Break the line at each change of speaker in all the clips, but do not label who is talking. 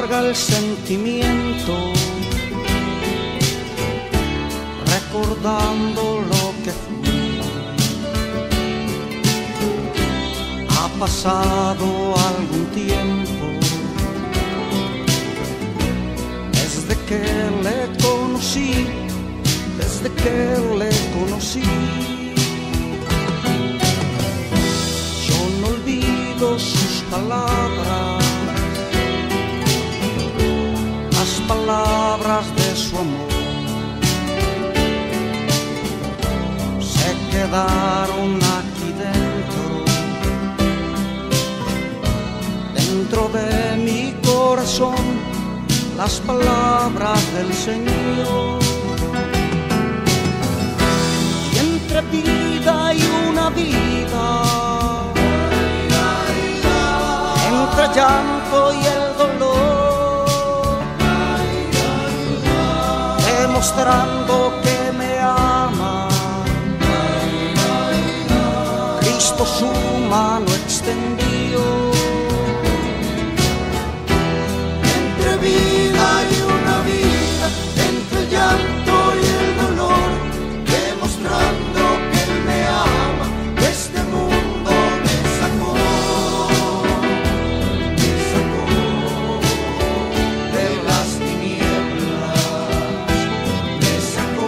amarga el sentimiento, recordando lo que fui. Ha pasado algún tiempo desde que le conocí, desde que le conocí. Yo no olvido sus palabras, las palabras de su amor. Se quedaron aquí dentro, dentro de mi corazón, las palabras del Señor. Y entre vida y una vida, entre llanto y el dolor, demostrando que me ama, Cristo su mano extendió. Entre vida y una vida, entre el llanto y el dolor, demostrando que Él me ama, de este mundo me sacó de las tinieblas, me sacó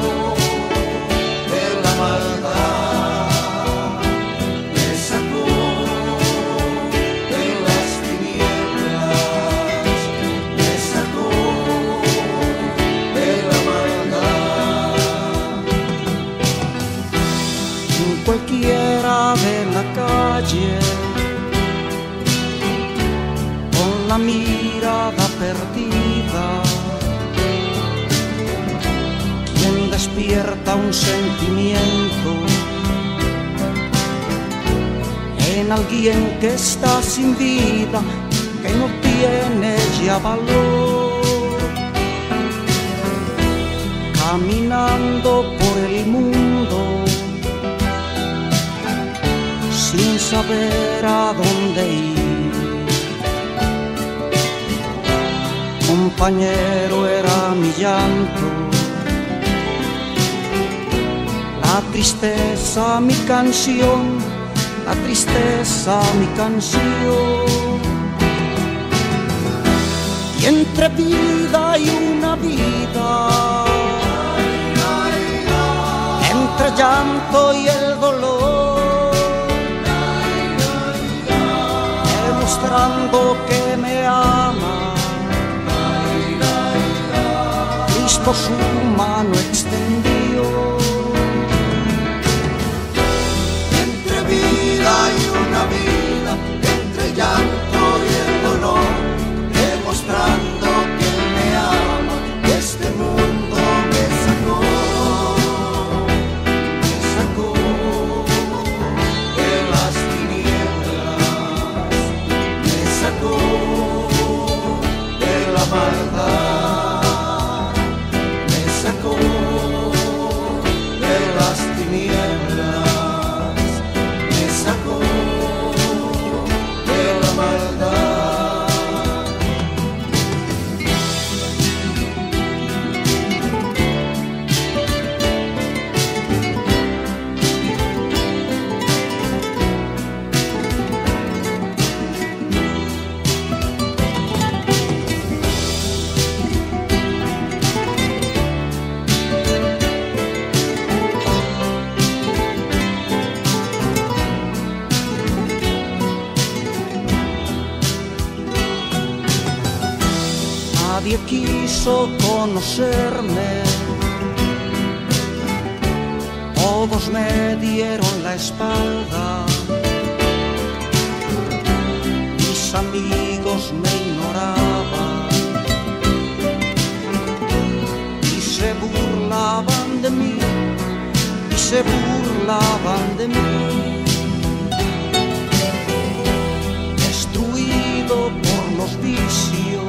de la maldad, me sacó de las tinieblas, me sacó de la maldad. En cualquiera de la calle, con la mirada perdida, quien despierta un sentimiento en alguien que está sin vida, que no tiene ya valor, caminando por el mundo sin saber a dónde ir. Compañero era mi llanto, la tristeza mi canción, la tristeza mi canción. Y entre vida y una vida, entre llanto y el dolor, demostrando que me ama, Cristo su mano extendió. Entre vida y una vida, entre llanto y el dolor, demostrando que Él me ama, de este mundo me sacó de las tinieblas, me sacó de la maldad, me sacó de las tinieblas, me sacó de la maldad. Nadie quiso conocerme, todos me dieron la espalda, mis amigos me ignoraban y se burlaban de mí, y se burlaban de mí. Destruido por los vicios,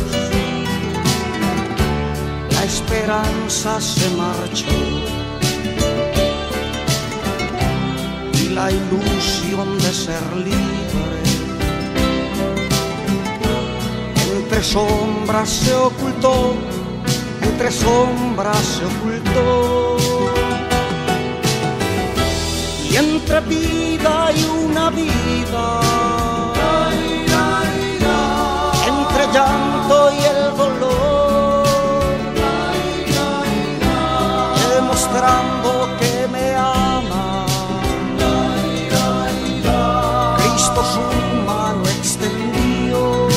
la esperanza se marchó y la ilusión de ser libre entre sombras se ocultó, entre sombras se ocultó. Y entre vida y una vida, entre llanto y el dolor, demostrando que me ama, Cristo su mano extendió.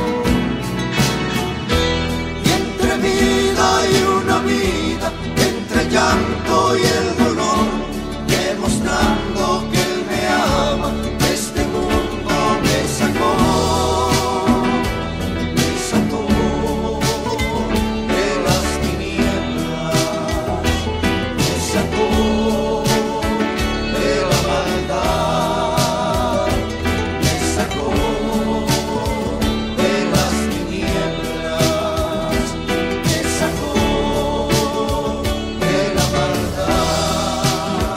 Y entre vida y una vida, entre llanto y el dolor, demostrando que Él me ama, de este mundo me sacó de las tinieblas, me sacó de la maldad, me sacó de las tinieblas, me sacó de la maldad.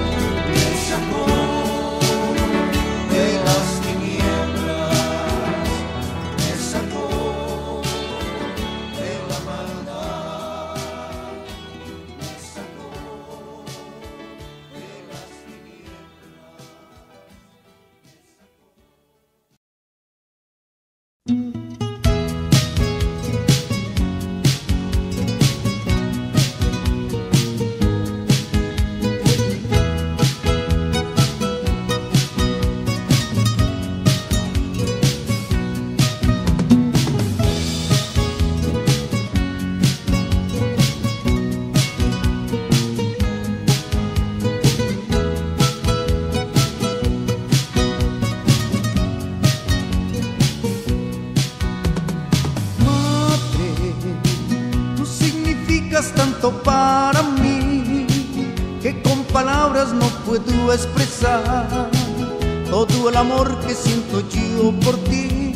Tanto para mí que con palabras no puedo expresar todo el amor que siento yo por ti.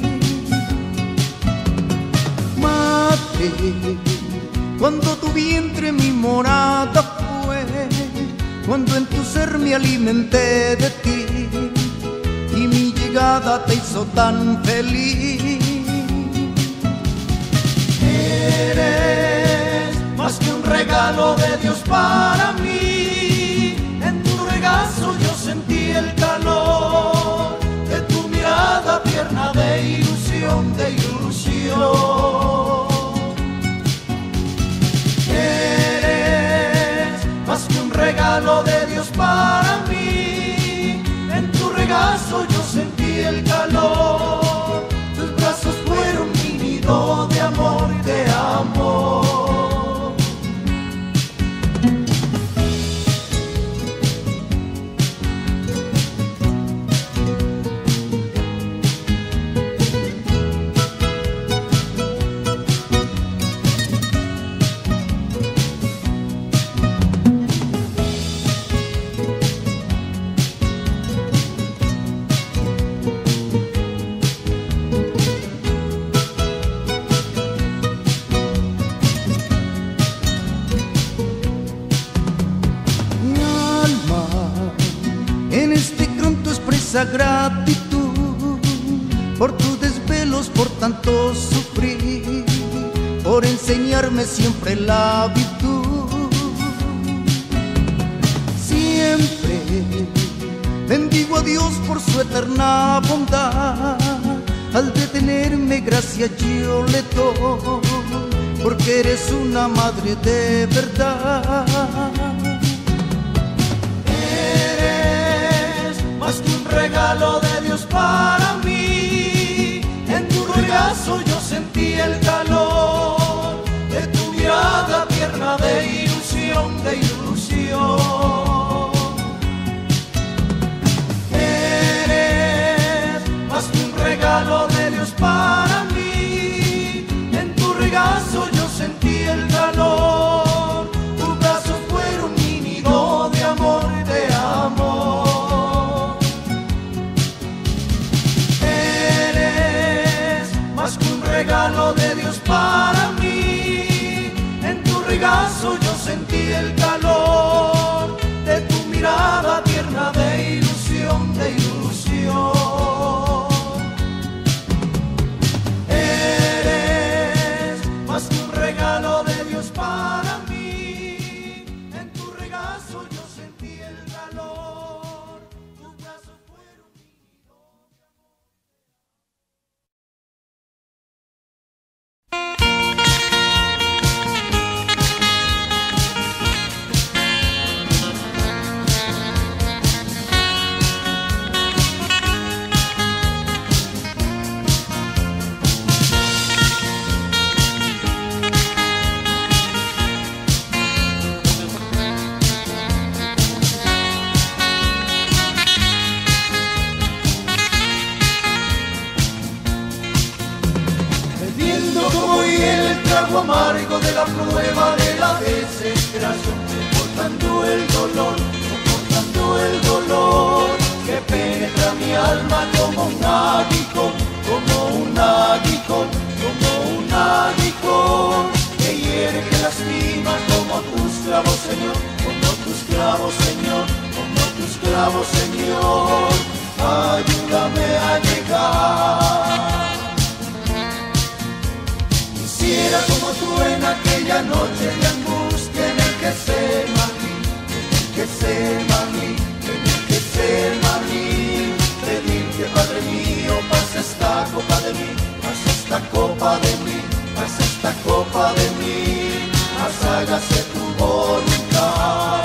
Madre, cuando tu vientre mi morada fue, cuando en tu ser me alimenté de ti y mi llegada te hizo tan feliz. Eres más que un regalo de Dios para mí. En tu regazo yo sentí el calor de tu mirada tierna de ilusión, de ilusión. Eres más que un regalo de Dios para mí. En tu regazo yo sentí el calor. Tus brazos fueron mi nido de amor y de amor. Gratitud por tus desvelos, por tanto sufrir, por enseñarme siempre la virtud. Siempre bendigo a Dios por su eterna bondad. Al detenerme gracias yo le doy, porque eres una madre de verdad. Más que un regalo de Dios para mí. En tu regazo yo sentí el calor de tu mirada tierna de ilusión, de ilusión. Eres más que un regalo de Dios para mí. En tu regazo yo sentí el calor. Tus brazos fueron mi nido de amor y de amor. Regalo de Dios para mí. En tu regazo yo sentí el calor de tu mirada tierna de ilusión, de ilusión. Eres
trago amargo de la prueba de la desesperación, soportando el dolor que penetra mi alma como un aguijón, que hiere, que lastima, como tus clavos, Señor, como tus clavos, Señor, como tus clavos, Señor. Ayúdame a llegar. Quisiera como tú en aquella noche de angustia en el Getsemaní, pedirte, Padre mío, pasa esta copa de mí, pasa esta copa de mí, pasa esta copa de mí, mas hágase tu voluntad.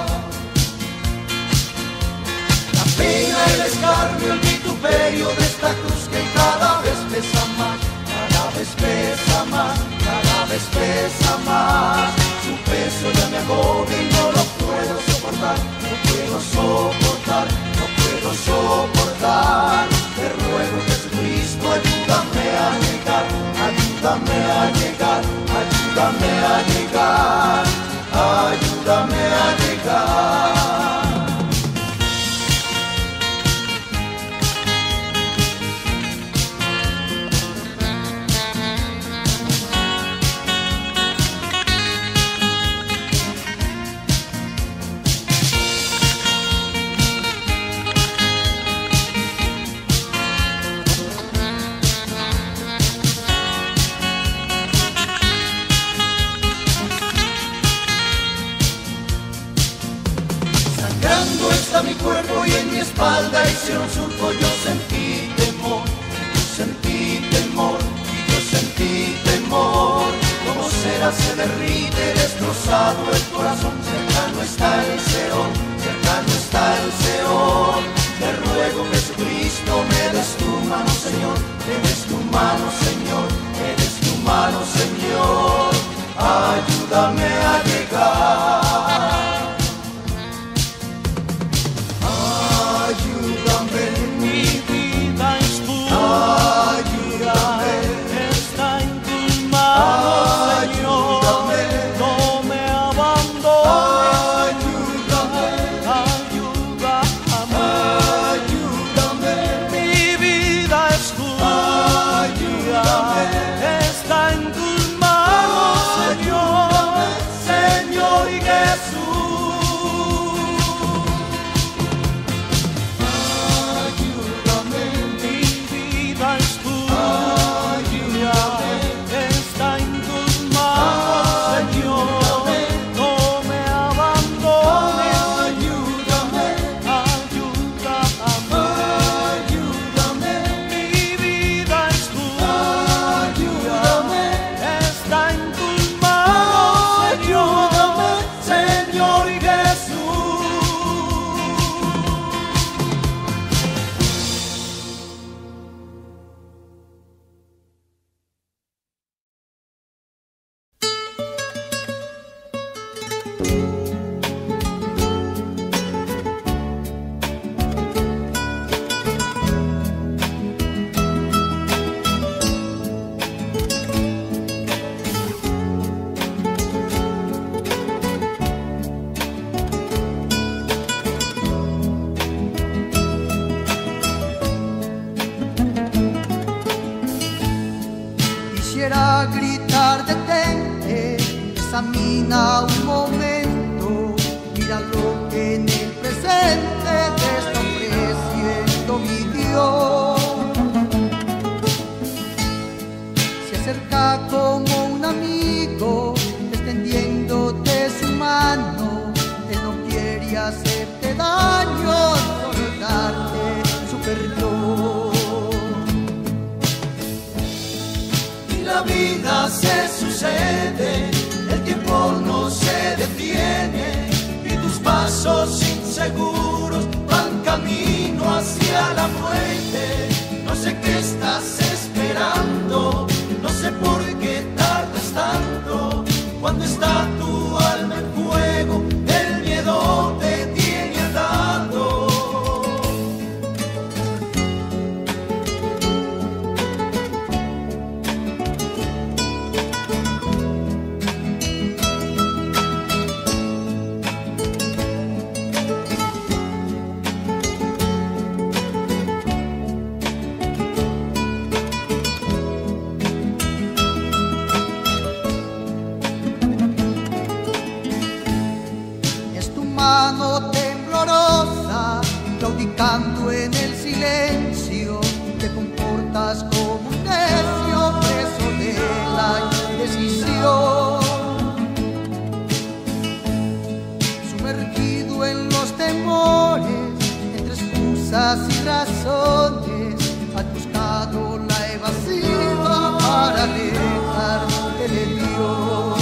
La pena, el escarnio, el vituperio de esta cruz que cada vez pesa más, cada vez pesa más, cada vez pesa más. Su peso ya me agobia y no lo puedo soportar, no puedo soportar, no puedo soportar. Te ruego, Jesucristo, ayúdame a llegar, ayúdame a llegar, ayúdame a llegar, ayúdame a llegar. Está mi cuerpo y en mi espalda hicieron surco. Yo sentí temor, yo sentí temor, yo sentí temor. Como cera se derrite destrozado el corazón. Cercano está el Seol, cercano está el Seol. Te ruego, Jesucristo, me des tu mano, Señor, me des tu mano, Señor, me des tu mano, Señor. Ayúdame a llegar.
Quisiera gritar detente, examina un momento, mira lo que en el presente te está ofreciendo mi Dios. Se acerca como un amigo, extendiéndote su mano. Él no quiere hacerte daño, solo darte su perdón.
La vida se sucede, el tiempo no se detiene y tus pasos inseguros van camino hacia la muerte. No sé qué estás esperando, no sé por qué tardas tanto. Cuando está tu alma en fuego, el miedo te tiene atado.
decisión. Sumergido en los temores, entre excusas y razones, has buscado la evasiva para alejarte de Dios.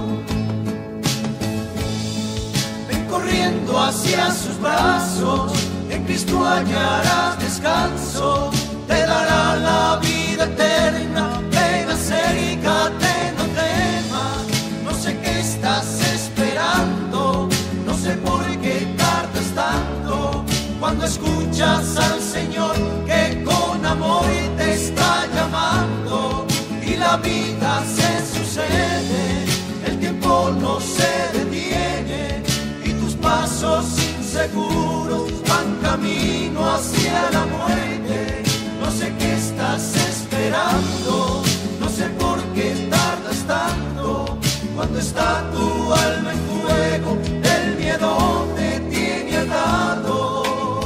Ven corriendo hacia sus brazos, en Cristo hallarás descanso, te dará la vida eterna. Ven, acércate, no temas, no sé qué estás esperando, no sé por qué tardas tanto, cuando escuchas al Señor que con amor te está llamando, y la vida se sucede, el tiempo no se detiene, y tus pasos inseguros van camino hacia la muerte. No sé qué estás esperando, no sé por qué tardas tanto, cuando está tu alma en fuego, el miedo te tiene atado.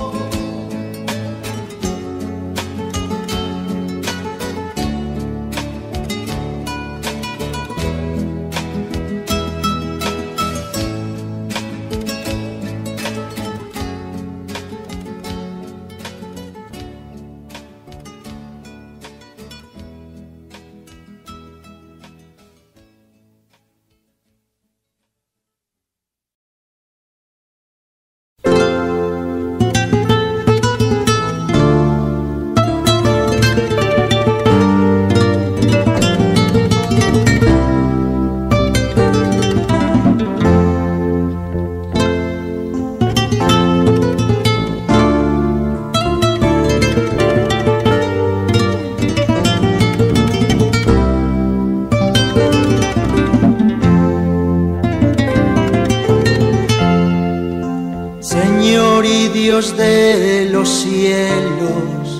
Dios de los cielos,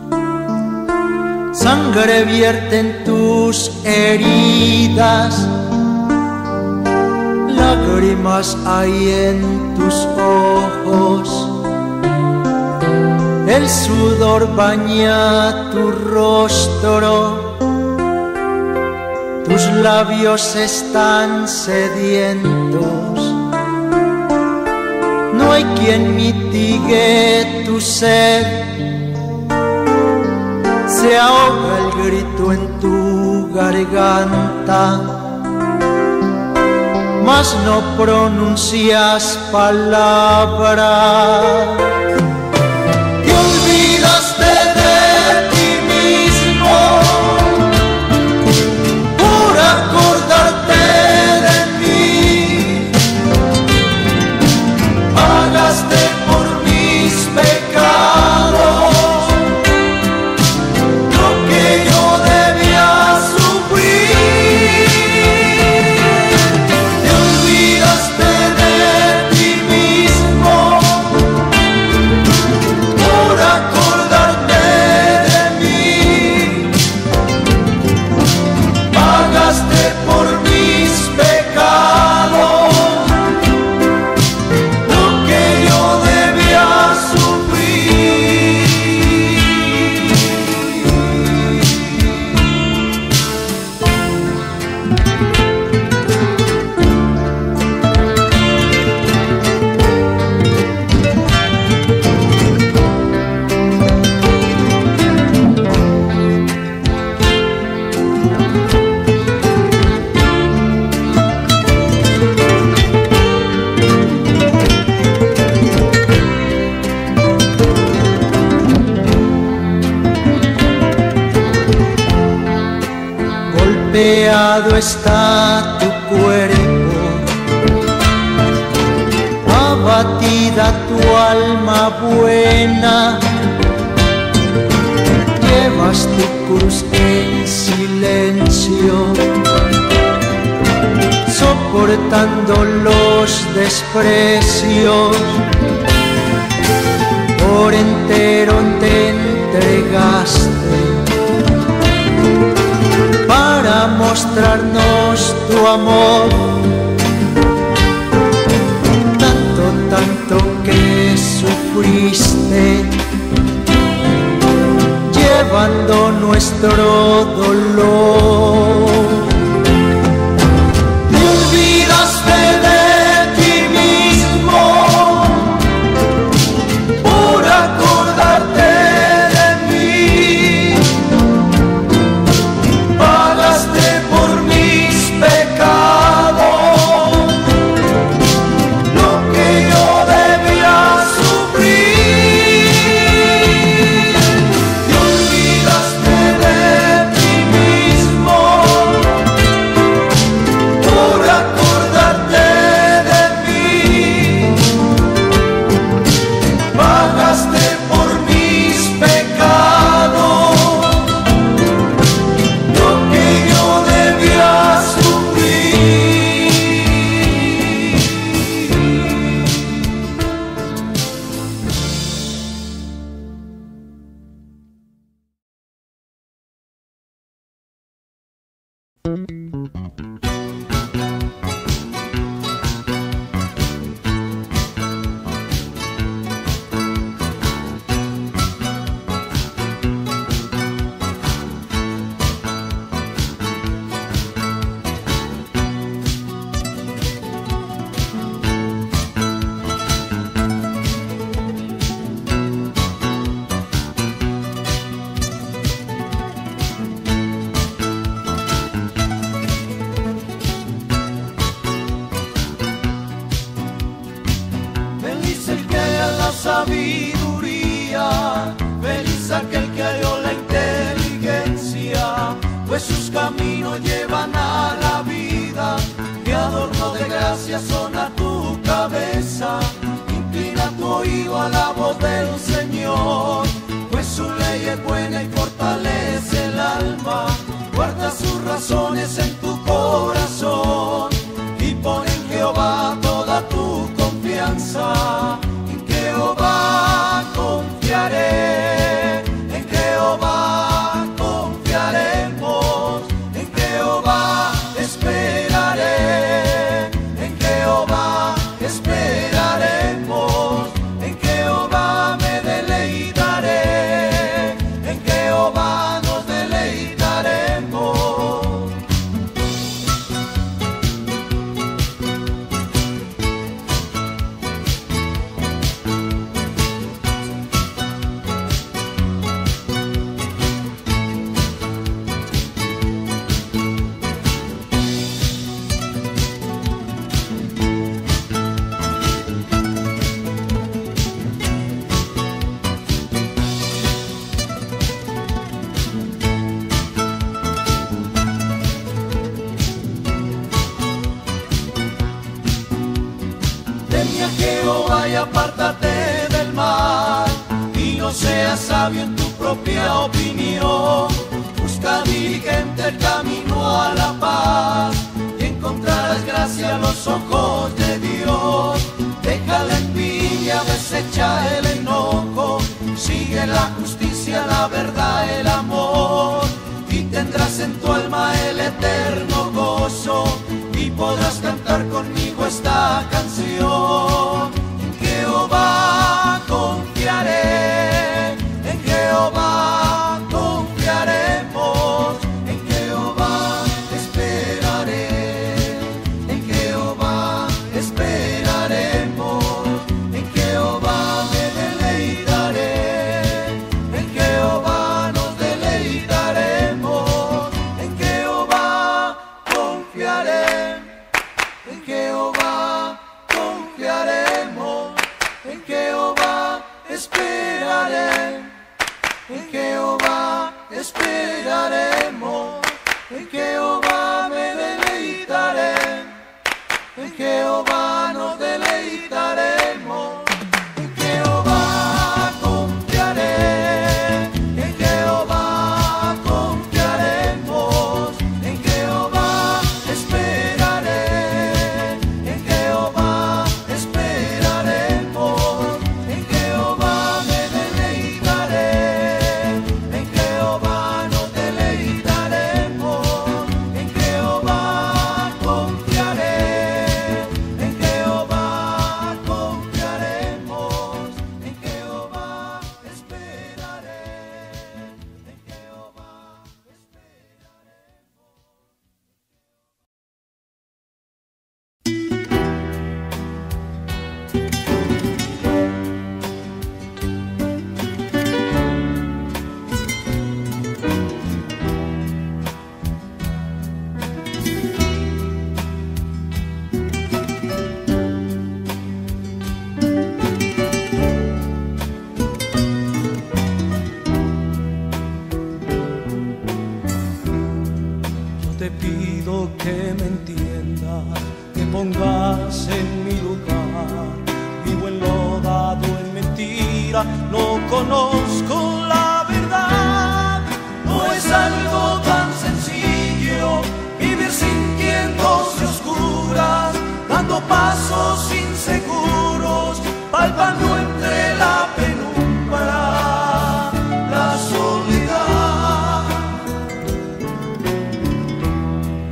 sangre vierte en tus heridas, lágrimas hay en tus ojos, el sudor baña tu rostro, tus labios están sedientos. No hay quien mitigue tu sed, se ahoga el grito en tu garganta, mas no pronuncias palabra. Te olvidaste de ti mismo por acordarte de mí, pagaste por mis pecados lo que yo debía sufrir. Te olvidaste de ti mismo por acordarte de mí, pagaste por mis pecados lo que yo debía sufrir. Golpeado está tu cuerpo, abatida tu alma buena, llevas tu cruz en silencio, soportando los desprecios, por entero te entregaste para mostrarnos tu amor, tanto que sufriste, llevando nuestro dolor.
Sabiduría, feliz aquel que halló la inteligencia, pues sus caminos llevan a la vida, que adorno de gracia son a tu cabeza. Inclina tu oído a la voz del Señor, pues su ley es buena y fortalece el alma. Guarda sus razones en tu corazón y pon en Jehová toda tu confianza. Jehová confiaré, en Jehová confiaremos, en Jehová esperaré, en Jehová esperaremos, en Jehová me deleitaré, en Jehová nos deleitaremos. Teme a Jehová y apártate del mal, y no seas sabio en tu propia opinión. Busca diligente el camino a la paz, y encontrarás gracia a los ojos de Dios. Deja la envidia, desecha el enojo, sigue la justicia, la verdad, el amor, y tendrás en tu alma el eterno gozo, y podrás cantar conmigo esta canción. En Jehová confiaré, en Jehová confiaremos, en Jehová esperaré, en Jehová esperaremos, en Jehová me deleitaré, en Jehová nos deleitaremos, en Jehová confiaré, en Jehová confiaremos, en Jehová esperaré, en Jehová esperaremos, en Jehová me deleitaré, en Jehová nos deleitaremos, en Jehová confiaré, en Jehová confiaremos, en Jehová esperaré, en Jehová esperaremos, en Jehová me deleitaré, en Jehová nos deleitaremos, en Jehová confiaré, en Jehová confiaremos, en Jehová esperaré, en Jehová
Yo te pido que me entiendas, que pongas en mi lugar. Vivo enlodado en mentira, no conozco la verdad. No es algo tan sencillo vivir sintiéndose oscuras, dando pasos inseguros, palpando entre la penumbra, la soledad.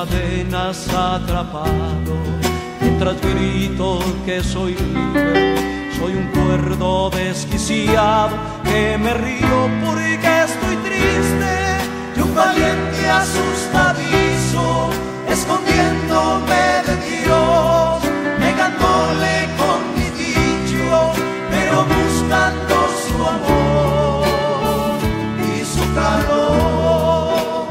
cadenas atrapado, mientras grito que soy libre. Soy un cuerdo desquiciado que me río porque estoy triste, y un valiente asustadizo escondiéndome de Dios, negándole con mi dicho, pero buscando su amor y su calor.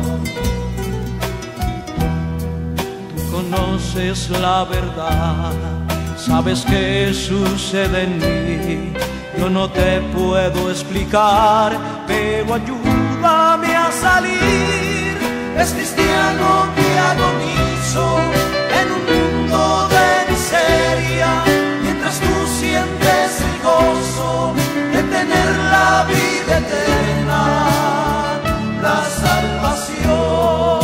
Tú conoces la verdad, sabes qué sucede en mí, yo no te puedo explicar, pero ayúdame a salir. Es cristiano que agonizo en un mundo de miseria, mientras tú sientes el gozo de tener la vida eterna, la salvación.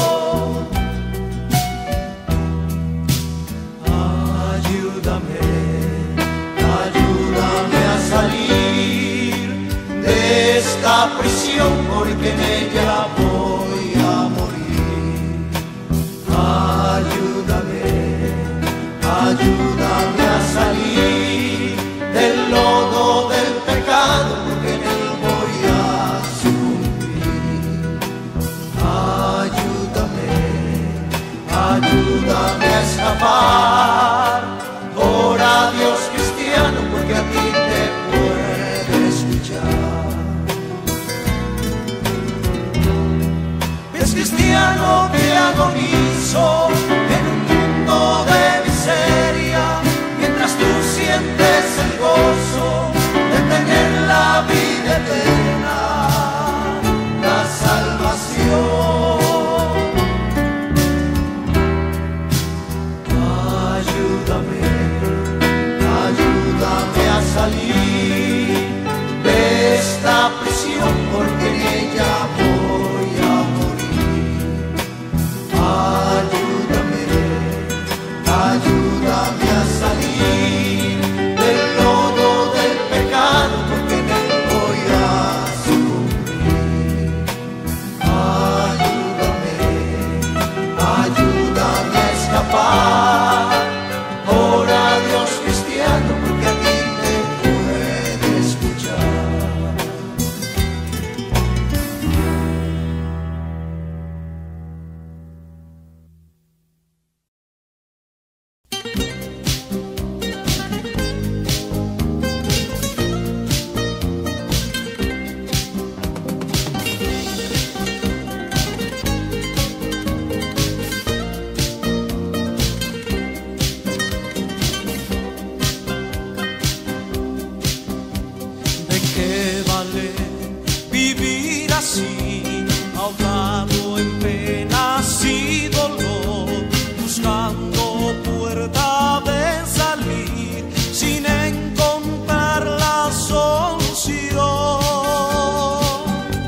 Ayúdame a salir de esta prisión, porque en ella voy a morir. Ayúdame a salir del lodo del pecado, porque en él voy a sucumbir. Ayúdame a escapar. Ora a Dios cristiano, porque a ti te puede escuchar. Es cristiano que agonizo en un mundo de miseria, mientras tú sientes el gozo de tener la vida eterna, la salvación. Ayúdame a salir de esta prisión, porque en ella voy a morir. Ayúdame a salir del lodo del pecado, porque en él voy a sucumbir. Ayúdame a escapar. Ora a Dios cristiano, porque a ti te puede escuchar. Ahogado en penas y dolor, buscando puerta de salir, sin encontrar la solución.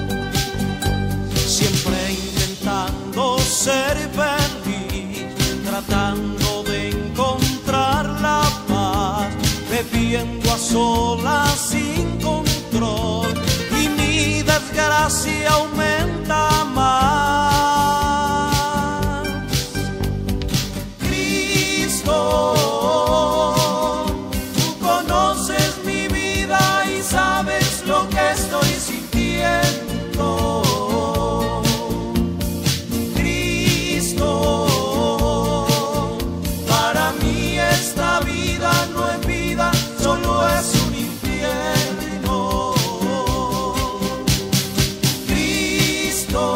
Siempre intentando ser feliz, tratando de encontrar la paz, bebiendo a solas sin control, y mi desgracia aumenta más. Cristo, tú conoces mi vida y sabes lo que estoy sintiendo. Cristo, para mí esta vida no es vida, solo es un infierno. Cristo,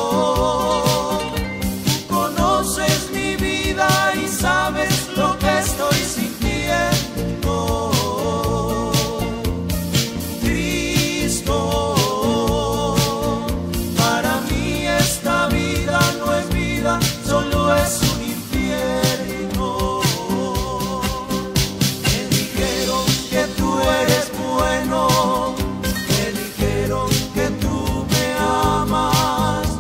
tú conoces mi vida y sabes lo que estoy sintiendo. Cristo, para mí esta vida no es vida, solo es un infierno. Me dijeron que tú eres bueno, me dijeron que tú me amas,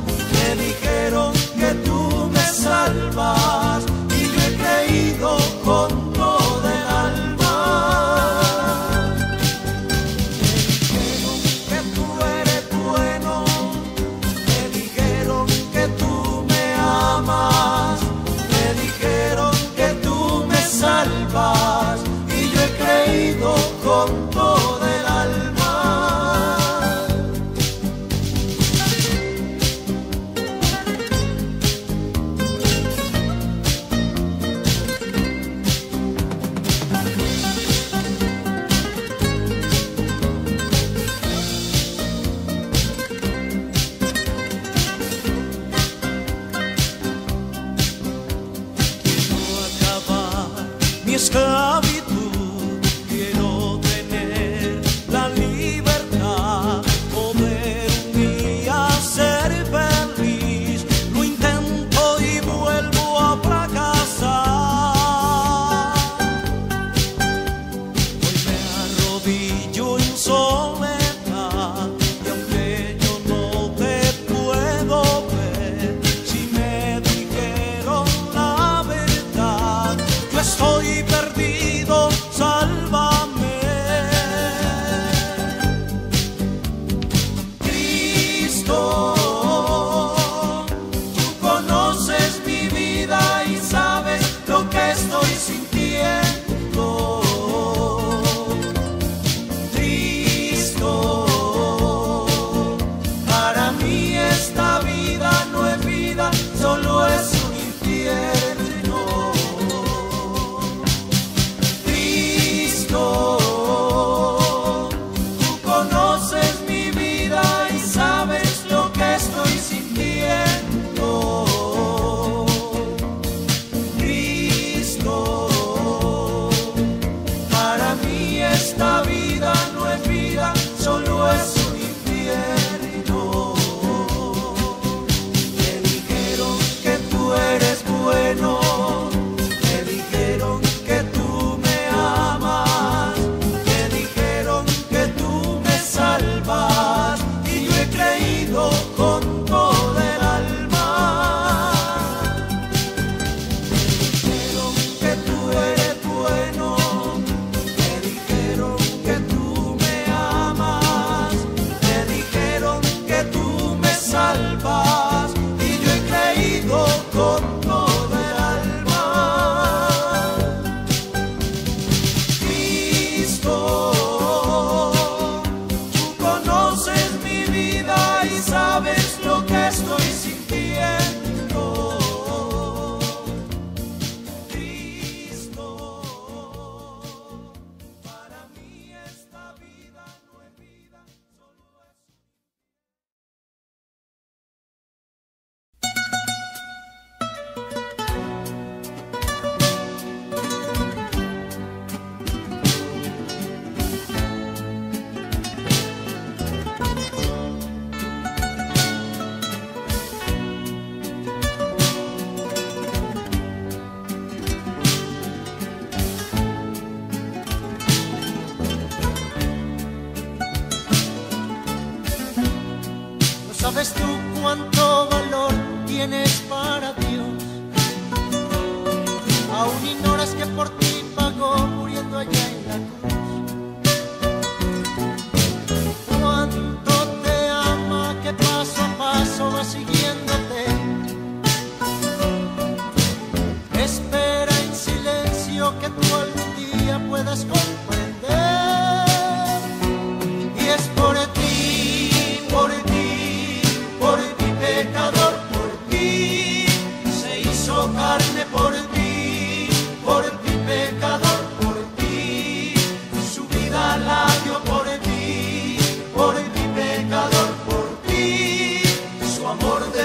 Para mí esta vida no es vida, solo es un infierno. Cristo, tú conoces mi vida y sabes lo que estoy sintiendo. Cristo, para mí esta vida no es vida, solo es un infierno. Me dijeron que tú eres bueno, me dijeron que tú me amas, me dijeron que tú me salvas, y yo he creído con todo el alma. Me dijeron que tú eres bueno, me dijeron que tú me amas, me dijeron que tú me salvas, y yo he creído con todo el alma. Cristo, tú conoces mi vida y sabes lo que estoy sintiendo. Cristo, para mí esta vida no es vida, solo es... No sabes tú cuánto valor tienes para Dios. Aún ignoras que por ti pagó muriendo allá en la cruz. Cuánto te ama, que paso a paso va siguiéndote. Espera en silencio que tú algún día puedas comprender. Y es por ti, por ti, por ti pecador, por ti se hizo carne, por ti pecador, por ti su vida la dio, por ti pecador, por ti su amor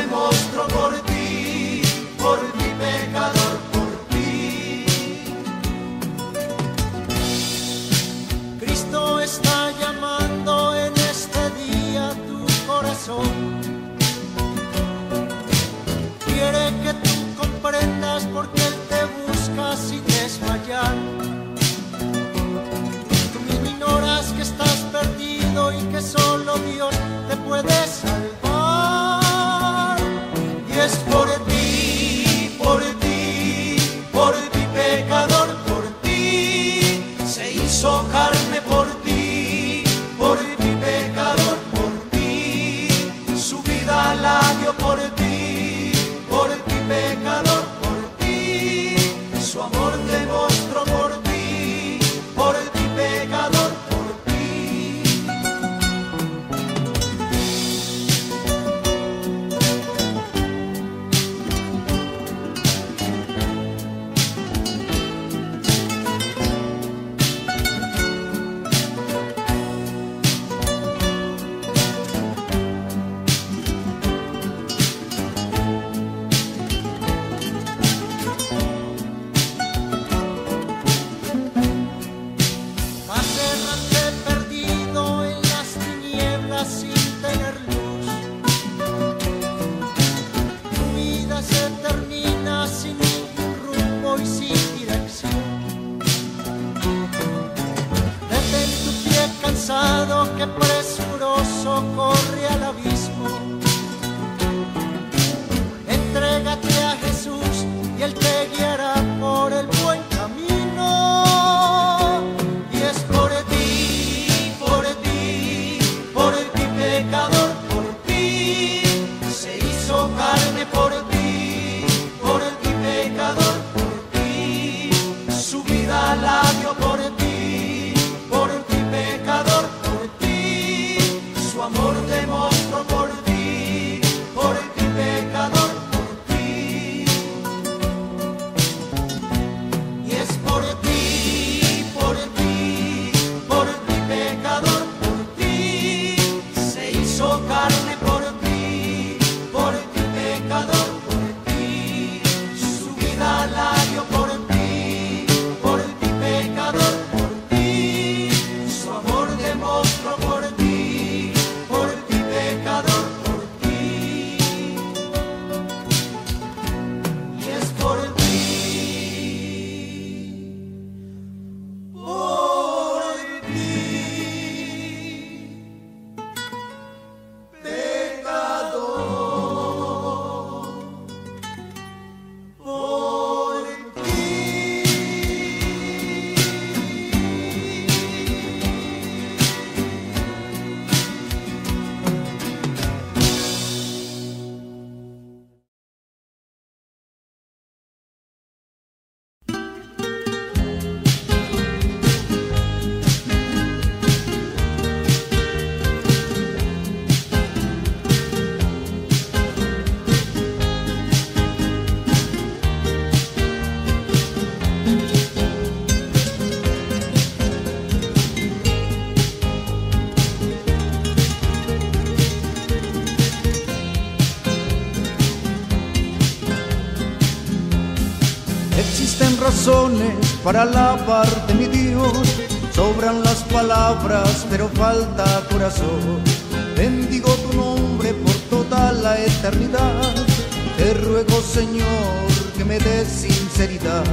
razones para alabarte, mi Dios. Sobran las palabras, pero falta corazón. Bendigo tu nombre por toda la eternidad. Te ruego, Señor, que me des sinceridad.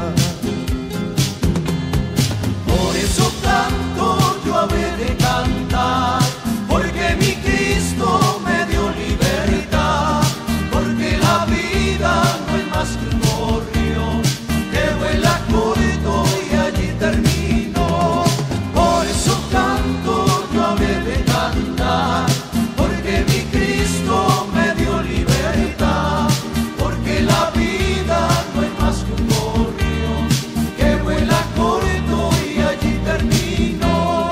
Por eso canto, yo habré de cantar, porque mi Cristo me dio libertad, porque la vida no es más que un gorrión que vuela corto y allí termino. Por eso canto, yo habré de cantar, porque mi Cristo me dio libertad, porque la vida no es más que un gorrión que vuela corto y allí termino.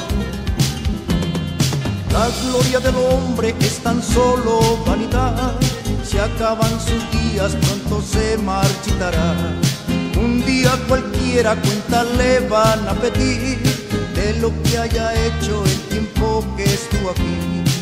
La gloria del hombre es tan solo vanidad. Se acaban sus días, pronto se marchitará. Un día cualquiera cuenta le van a pedir de lo que haya hecho el tiempo que estuvo aquí.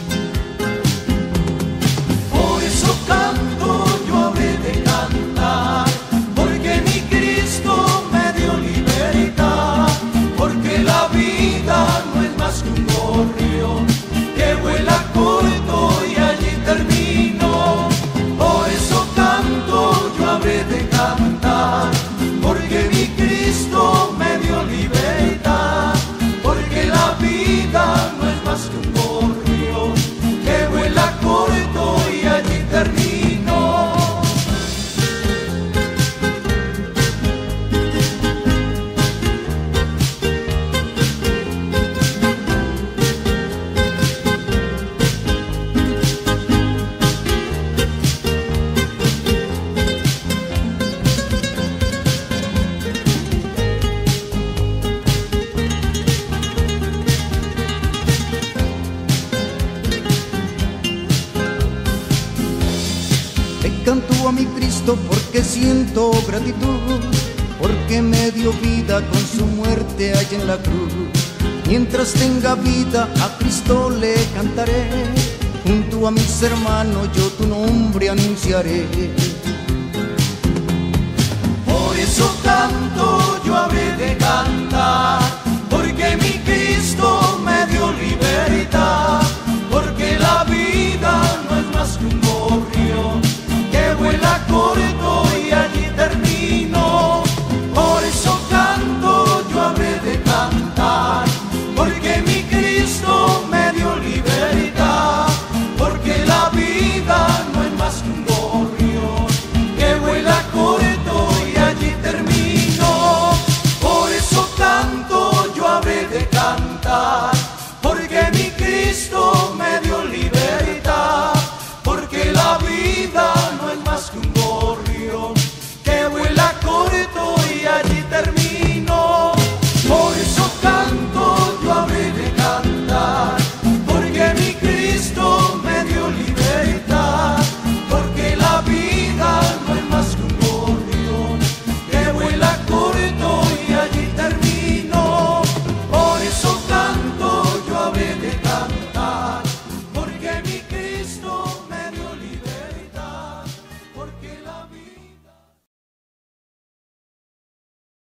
Por eso canto, yo habré de cantar, porque mi Cristo me dio libertad, porque la vida no es más que un gorrión que vuela corto y allí termino. Por eso canto, yo habré de cantar, porque mi Cristo me dio libertad, porque la vida no es más que un gorrión que vuela corto y allí termino.
Canto a mi Cristo porque siento gratitud, porque me dio vida con su muerte allá en la cruz. Mientras tenga vida a Cristo le cantaré, junto a mis hermanos yo tu nombre anunciaré.